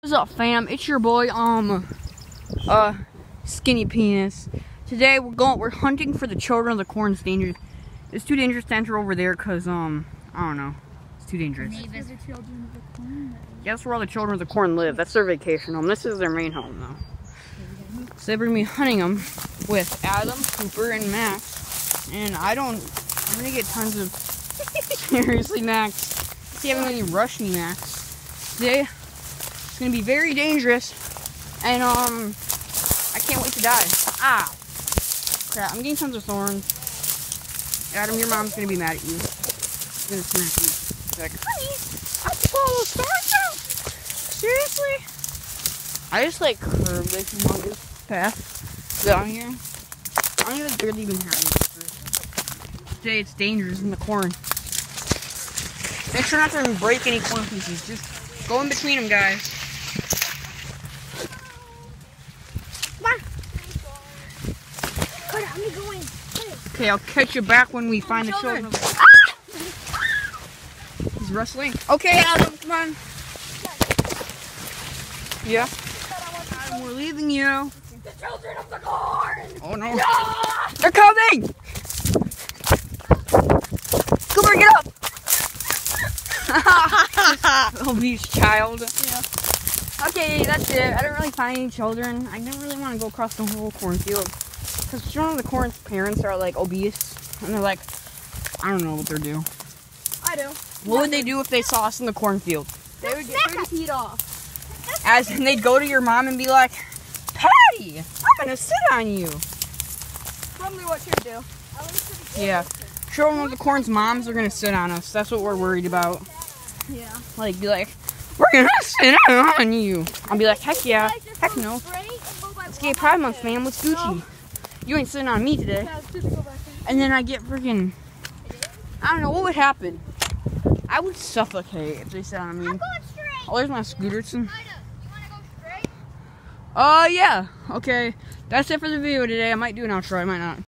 What's up, fam? It's your boy, Skinny Penis. Today we're hunting for the children of the corn. It's too dangerous to enter over there because I don't know. It's too dangerous. Guess where all the children of the corn live. That's their vacation home. This is their main home though. So they're gonna be hunting them with Adam, Cooper, and Max. And I'm gonna get tons of seriously, Max. You haven't really rushed me, Max. Today it's gonna be very dangerous, and I can't wait to die. Ah, crap! I'm getting tons of thorns. Adam, your mom's gonna be mad at you. She's gonna smack you. She's like, honey, I have to pull all those thorns out. Seriously? I just like curved this humongous path down here. I don't even barely even have it. Today it's dangerous in the corn. Make sure not to break any corn pieces. Just go in between them, guys. Okay, I'll catch you back when we find the children. He's wrestling. Okay, Adam, come on. Yeah. Adam, we're leaving you. The children of the corn! Oh no. Yeah! They're coming! Cooper, get up! Little beach child. Yeah. Okay, that's it. I didn't really find any children. I didn't really want to go across the whole cornfield. Because some of the corn's parents are like obese. And they're like, I don't know what they're doing. I do. What would they do if they saw us in the cornfield? They would get their heat off. As in they'd go to your mom and be like, Patty, I'm going to sit on you. Probably what she'd do. Yeah. Children of the corn's moms are going to sit on us. That's what we're worried about. Yeah. Like, be like, we're going to sit on you. I'll be like, heck yeah. Heck no. It's Gay Pride Month, man. What's Gucci? You ain't sitting on me today. And then I get freaking, I don't know, what would happen? I would suffocate if they sat on me. Oh, there's my Scooterson. Yeah. Okay. That's it for the video today. I might do an outro. I might not.